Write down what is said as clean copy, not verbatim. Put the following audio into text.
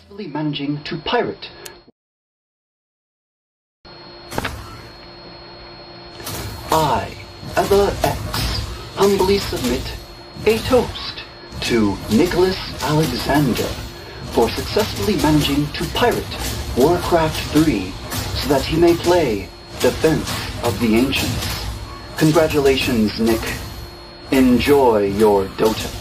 successfully managing to pirate. I, Ella X, humbly submit a toast to Nicholas Alexander for successfully managing to pirate Warcraft 3 so that he may play Defense of the Ancients. Congratulations, Nick. Enjoy your Dota.